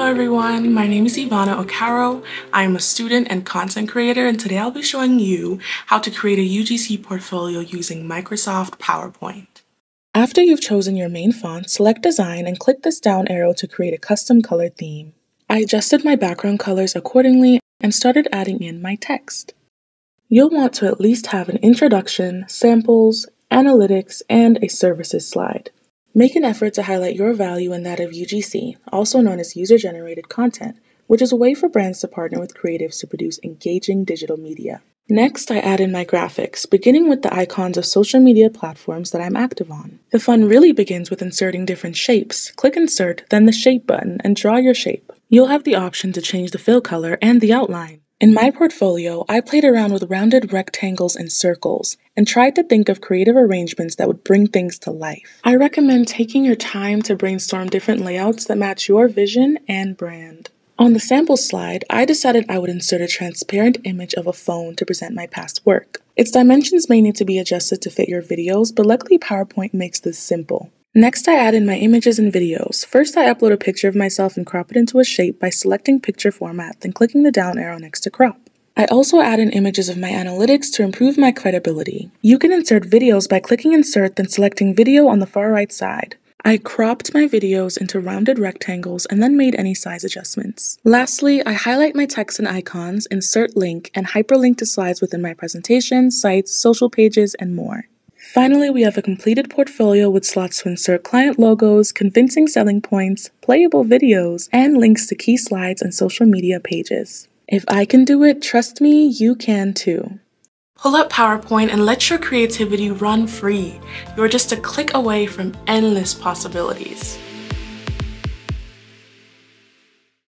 everyone, my name is Ivana Ocaro. I am a student and content creator, and today I'll be showing you how to create a UGC portfolio using Microsoft PowerPoint. After you've chosen your main font, select Design and click this down arrow to create a custom color theme. I adjusted my background colors accordingly and started adding in my text. You'll want to at least have an introduction, samples, analytics, and a services slide. Make an effort to highlight your value and that of UGC, also known as user-generated content, which is a way for brands to partner with creatives to produce engaging digital media. Next, I add in my graphics, beginning with the icons of social media platforms that I'm active on. The fun really begins with inserting different shapes. Click Insert, then the Shape button, and draw your shape. You'll have the option to change the fill color and the outline. In my portfolio, I played around with rounded rectangles and circles, and tried to think of creative arrangements that would bring things to life. I recommend taking your time to brainstorm different layouts that match your vision and brand. On the sample slide, I decided I would insert a transparent image of a phone to present my past work. Its dimensions may need to be adjusted to fit your videos, but luckily PowerPoint makes this simple. Next, I add in my images and videos. First, I upload a picture of myself and crop it into a shape by selecting picture format, then clicking the down arrow next to crop. I also add in images of my analytics to improve my credibility. You can insert videos by clicking Insert, then selecting Video on the far right side. I cropped my videos into rounded rectangles and then made any size adjustments. Lastly, I highlight my text and icons, insert link, and hyperlink to slides within my presentation, sites, social pages, and more. Finally, we have a completed portfolio with slots to insert client logos, convincing selling points, playable videos, and links to key slides and social media pages. If I can do it, trust me, you can too. Pull up PowerPoint and let your creativity run free. You're just a click away from endless possibilities.